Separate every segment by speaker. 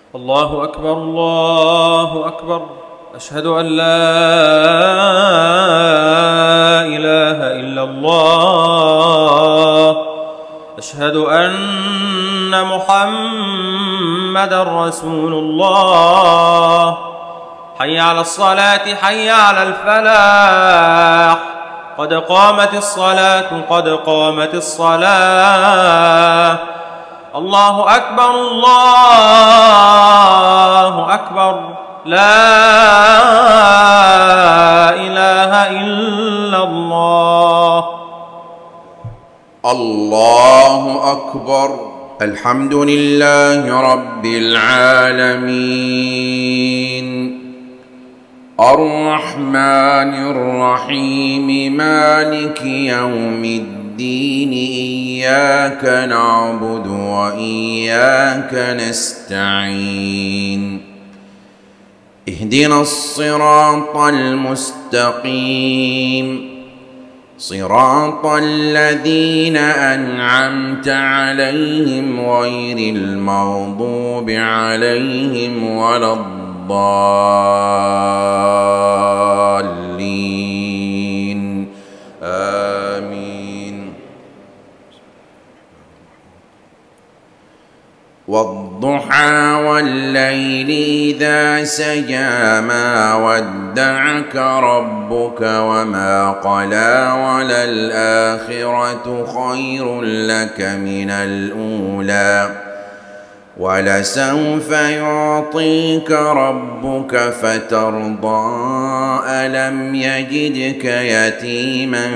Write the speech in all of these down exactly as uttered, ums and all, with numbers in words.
Speaker 1: الله أكبر الله أكبر. أشهد أن لا إله إلا الله. أشهد أن محمدًا رسول الله. حي على الصلاة حي على الفلاح. قد قامت الصلاة قد قامت الصلاة. الله أكبر الله أكبر. لا إله إلا الله.
Speaker 2: الله أكبر. الحمد لله رب العالمين الرحمن الرحيم مالك يوم الدين إياك نعبد وإياك نستعين اهدنا الصراط المستقيم صراط الذين أنعمت عليهم غير المغضوب عليهم ولا الضالين آمين. والضحى والليل إذا سجى ما ودعك ربك وما قلى وللآخرة خير لك من الأولى ولسوف يعطيك ربك فترضى. ألم يجدك يتيما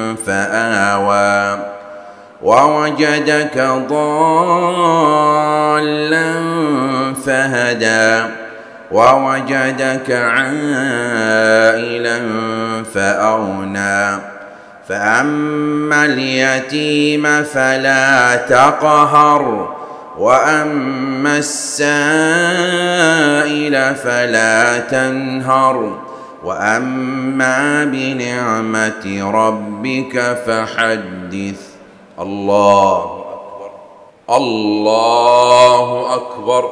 Speaker 2: فآوى ووجدك ضالا فهدى ووجدك عائلا فأغنى. فأما اليتيم فلا تقهر وأما السائل فلا تنهر وأما بنعمة ربك فحدث. الله أكبر الله أكبر.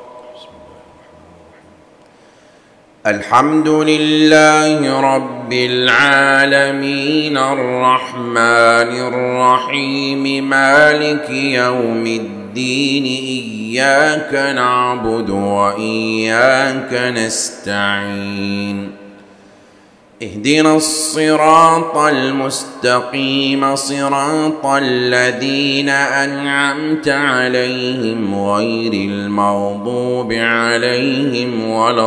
Speaker 2: الحمد لله رب العالمين الرحمن الرحيم مالك يوم الدين إياك نعبد وإياك نستعين اهدنا الصراط المستقيم صراط الذين أنعمت عليهم غير المغضوب عليهم ولا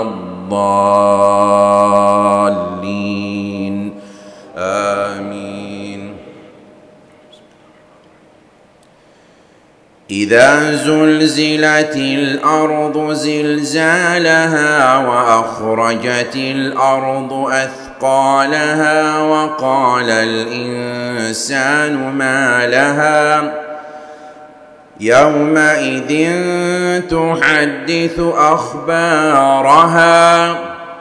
Speaker 2: الضالين آمين. إذا زلزلت الأرض زلزالها وأخرجت الأرض أثقالها وقال الإنسان ما لها يومئذ تحدث أخبارها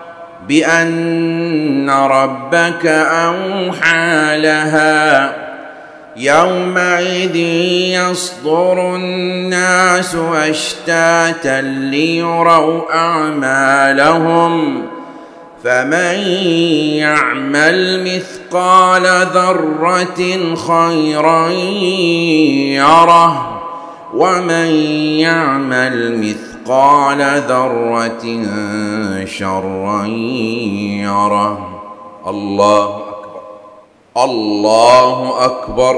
Speaker 2: بأن ربك أوحى لها يومئذ يصدر الناس أشتاتا ليروا أعمالهم فمن يعمل مثقال ذرة خيرا يره ومن يعمل مثقال ذرة شرا يره. الله أكبر الله أكبر.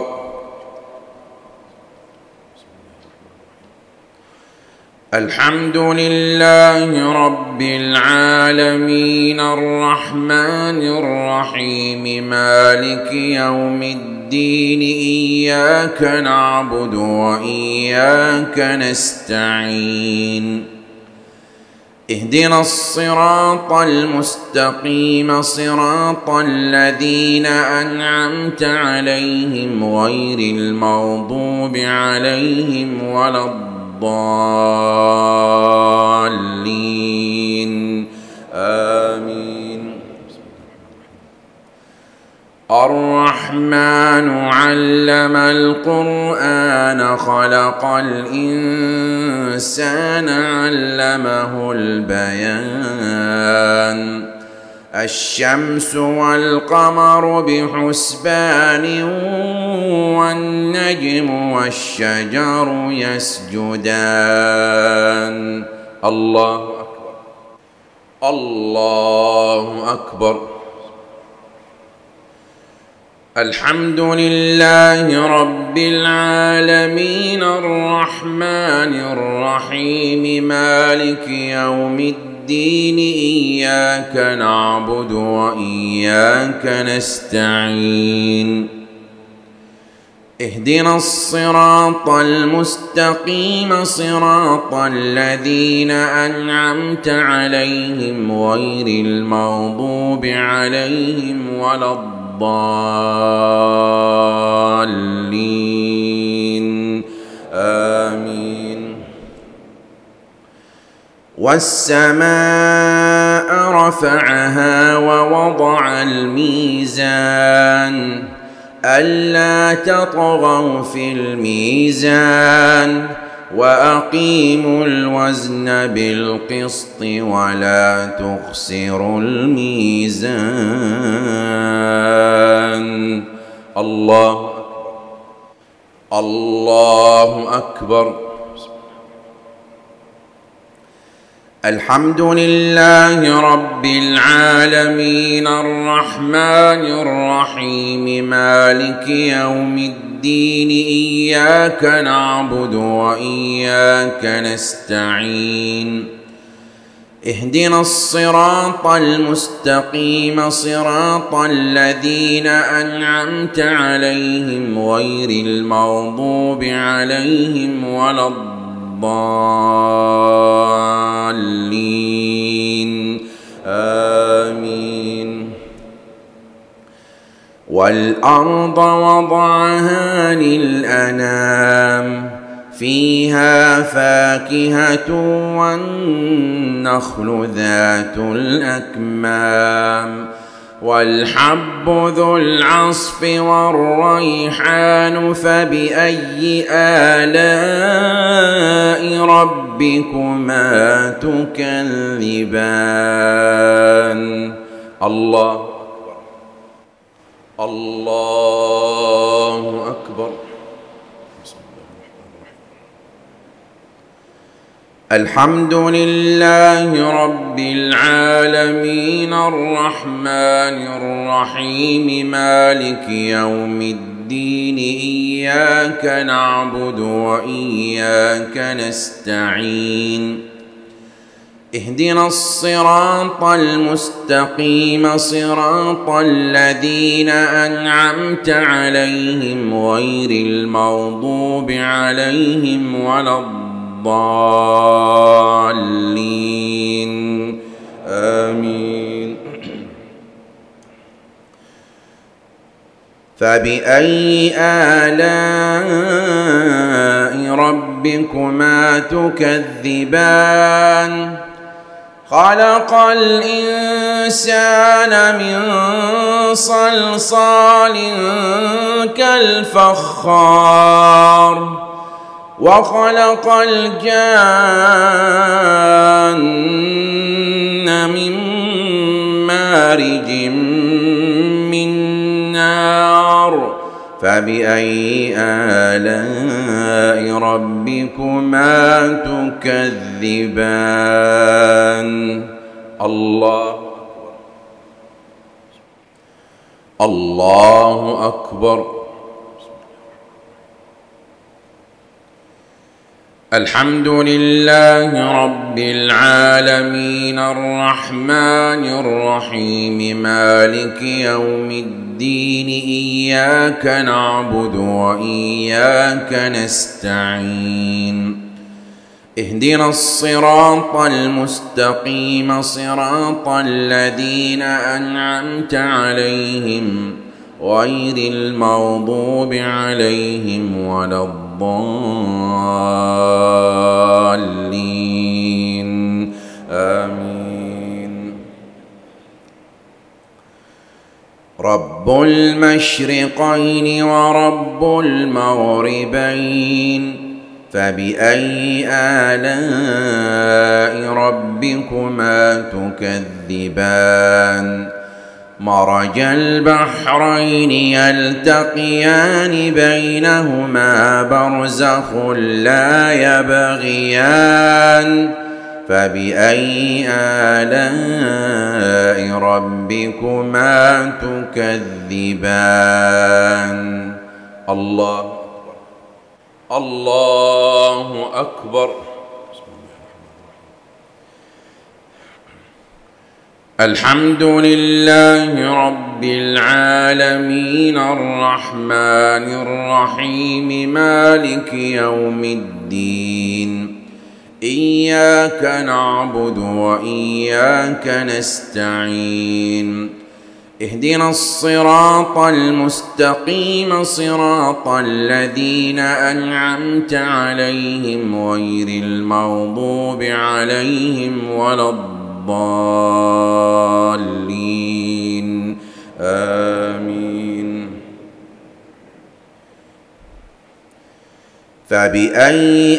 Speaker 2: الحمد لله رب العالمين الرحمن الرحيم مالك يوم الدين إياك نعبد وإياك نستعين اهدنا الصراط المستقيم صراط الذين أنعمت عليهم غير المغضوب عليهم ولا الضالين آمين. الرحمن على علم القرآن خلق الإنسان علمه البيان الشمس والقمر بحسبان والنجم والشجر يسجدان. الله أكبر الله أكبر. الحمد لله رب العالمين الرحمن الرحيم مالك يوم الدين إياك نعبد وإياك نستعين اهدنا الصراط المستقيم صراط الذين أنعمت عليهم غير المغضوب عليهم ولا الضالين آمين. والسماء رفعها ووضع الميزان ألا تطغوا في الميزان وأقيموا الوزن بالقسط ولا تخسروا الميزان. الله أكبر الله أكبر. الحمد لله رب العالمين الرحمن الرحيم مالك يوم الدين إياك نعبد وإياك نستعين اهدنا الصراط المستقيم صراط الذين أنعمت عليهم غير المغضوب عليهم ولا الضالين آمين. والأرض وضعها للأنام فيها فاكهة والنخل ذات الأكمام والحب ذو العصف والريحان فبأي آلاء ربكما تكذبان. الله أكبر الله أكبر. الحمد لله رب العالمين الرحمن الرحيم مالك يوم الدين إياك نعبد وإياك نستعين اهدنا الصراط المستقيم صراط الذين أنعمت عليهم غير المغضوب عليهم ولا الضالين الضالين آمين. فبأي آلاء ربكما تكذبان خلق الإنسان من صلصال كالفخار وخلق الجان من مارج من نار فبأي آلاء ربكما تكذبان. الله الله أكبر. الحمد لله رب العالمين الرحمن الرحيم مالك يوم الدين إياك نعبد وإياك نستعين اهدنا الصراط المستقيم صراط الذين أنعمت عليهم غير المغضوب عليهم ولا الضالين آمين. رب رب المشرقين ورب المغربين فبأي آلاء ربكما تكذبان مرج البحرين يلتقيان بينهما برزخ لا يبغيان فبأي آلاء ربكما تكذبان الله أكبر الله أكبر. الحمد لله رب العالمين الرحمن الرحيم مالك يوم الدين إياك نعبد وإياك نستعين اهدنا الصراط المستقيم صراط الذين أنعمت عليهم غير المغضوب عليهم ولا الضالين آمين. فبأي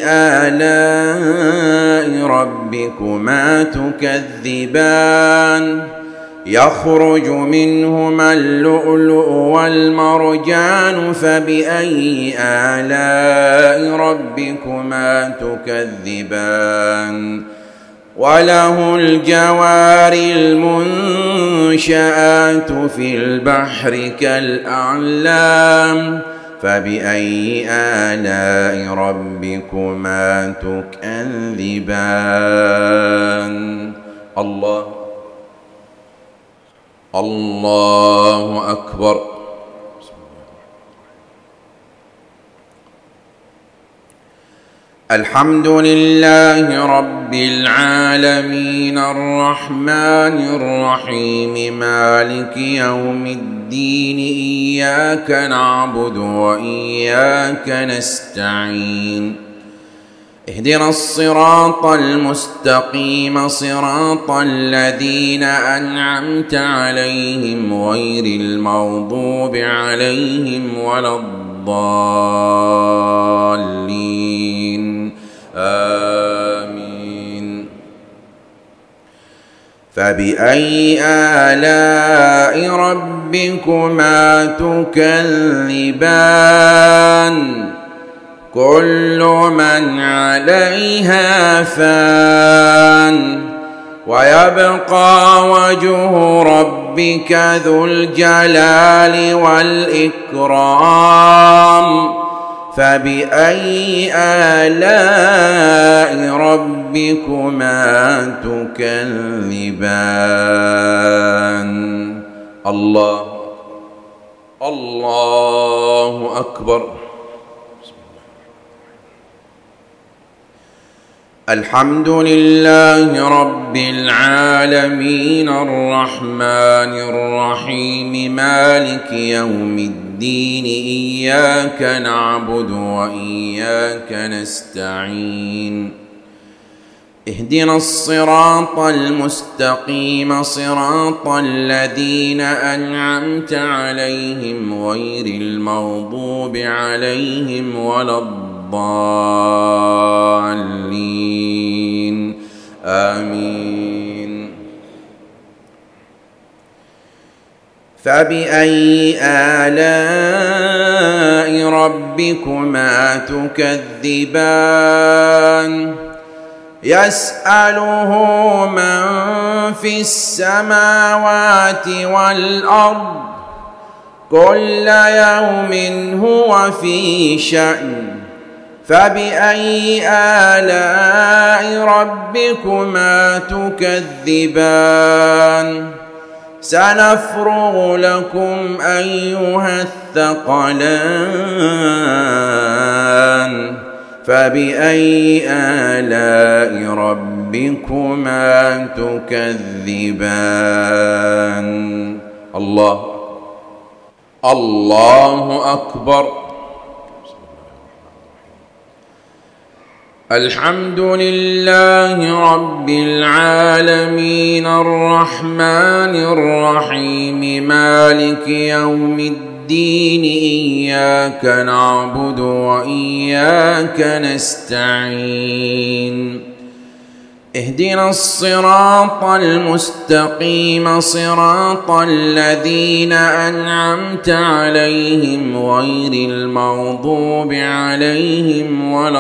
Speaker 2: آلاء ربكما تكذبان يخرج منهما اللؤلؤ والمرجان فبأي آلاء ربكما تكذبان وله الجوار المنشآت في البحر كالأعلام فبأي آلاء ربكما تكذبان الله الله أكبر. الحمد لله رب العالمين الرحمن الرحيم مالك يوم الدين إياك نعبد وإياك نستعين اهدنا الصراط المستقيم صراط الذين أنعمت عليهم غير المغضوب عليهم ولا الضالين آمين. فبأي آلاء ربكما تكذبان كل من عليها فان ويبقى وجه ربك ذو الجلال والإكرام فبأي آلاء ربكما تكذبان الله الله أكبر. الحمد لله رب العالمين الرحمن الرحيم مالك يوم الدين إياك نعبد وإياك نستعين اهدنا الصراط المستقيم صراط الذين أنعمت عليهم غير المغضوب عليهم ولا الضالين آمين. فبأي آلاء ربكما تكذبان يسأله من في السماوات والأرض كل يوم هو في شأن فبأي آلاء ربكما تكذبان سنفرغ لكم أيها الثقلان فبأي آلاء ربكما تكذبان الله الله أكبر. الحمد لله رب العالمين الرحمن الرحيم مالك يوم الدين إياك نعبد وإياك نستعين اهدنا الصراط المستقيم صراط الذين أنعمت عليهم غير المغضوب عليهم ولا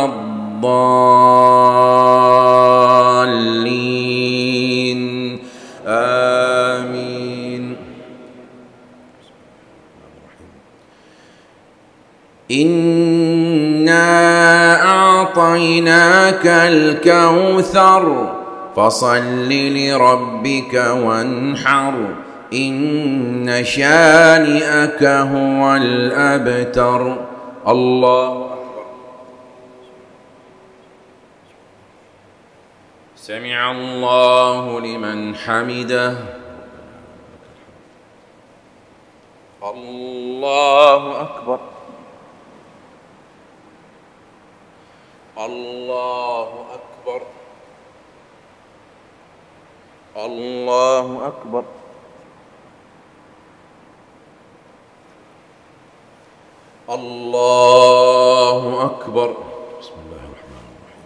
Speaker 2: الضالين آمين. إنا أعطيناك الكوثر فصل لربك وانحر إن شانئك هو الأبتر. الله أكبر. سمع الله لمن حمده. الله أكبر. الله أكبر. الله أكبر. الله أكبر. بسم الله الرحمن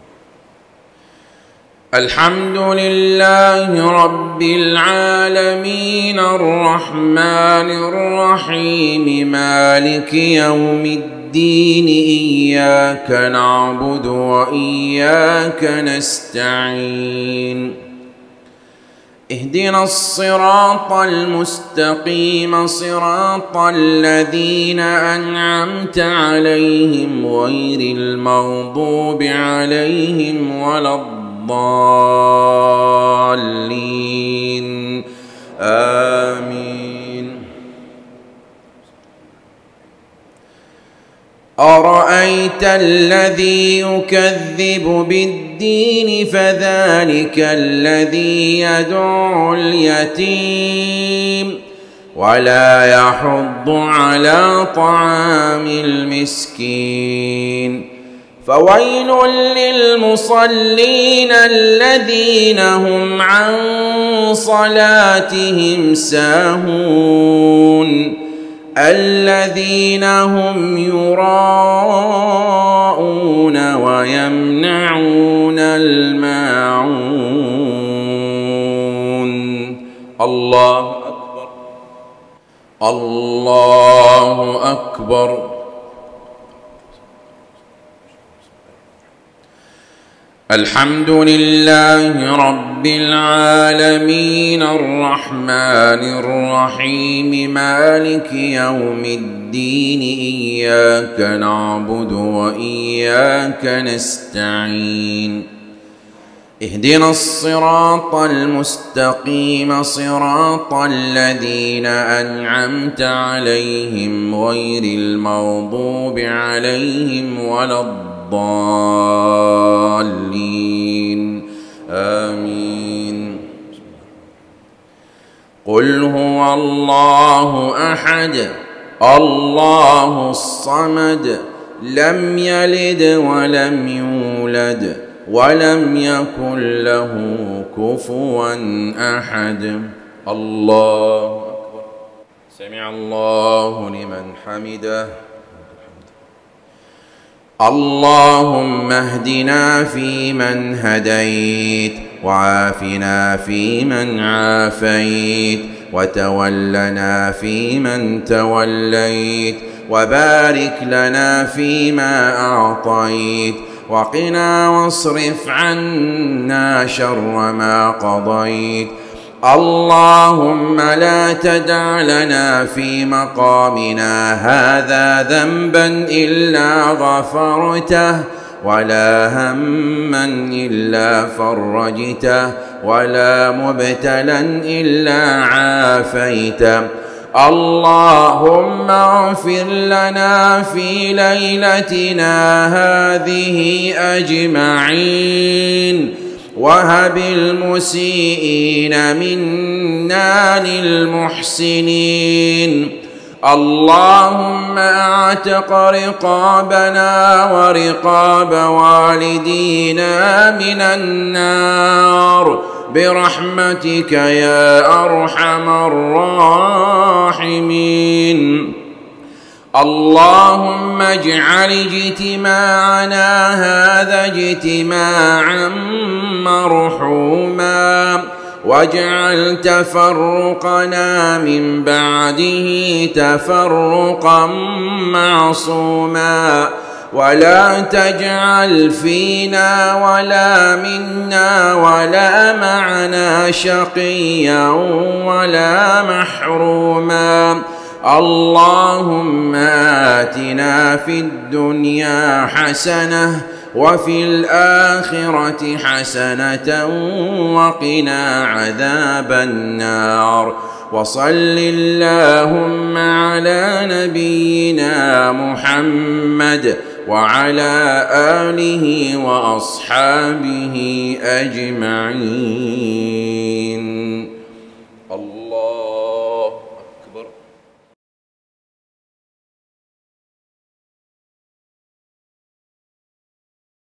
Speaker 2: الرحيم. الحمد لله رب العالمين الرحمن الرحيم مالك يوم الدين إياك نعبد وإياك نستعين اهدنا الصراط المستقيم صراط الذين أنعمت عليهم غير المغضوب عليهم ولا الضالين آمين. أرأيت الذي يكذب بالدين فذلك الذي يدعو اليتيم ولا يحض على طعام المسكين فويل للمصلين الذين هم عن صلاتهم ساهون الذين هم يراءون ويمنعون الماعون. الله أكبر. الله أكبر. الحمد لله رب العالمين الرحمن الرحيم مالك يوم الدين إياك نعبد وإياك نستعين اهدنا الصراط المستقيم صراط الذين أنعمت عليهم غير المغضوب عليهم ولا الضالين الضالين آمين. قل هو الله أحد الله الصمد لم يلد ولم يولد ولم يكن له كفوا أحد. الله أكبر. سمع الله لمن حمده. اللهم اهدنا فيمن هديت وعافنا فيمن عافيت وتولنا فيمن توليت وبارك لنا فيما أعطيت وقنا واصرف عنا شر ما قضيت. اللهم لا تدع لنا في مقامنا هذا ذنبا إلا غفرته ولا هما إلا فرجته ولا مبتلا إلا عافيته. اللهم اغفر لنا في ليلتنا هذه أجمعين وهب المسيئين منا للمحسنين.
Speaker 3: اللهم اعتق رقابنا ورقاب والدينا من النار برحمتك يا أرحم الراحمين. اللهم اجعل اجتماعنا هذا اجتماعا مرحوما، واجعل تفرقنا من بعده تفرقا معصوما، ولا تجعل فينا ولا منا ولا معنا شقيا ولا محروما. اللهم آتنا في الدنيا حسنة وفي الآخرة حسنة وقنا عذاب النار. وصل اللهم على نبينا محمد وعلى آله وأصحابه أجمعين.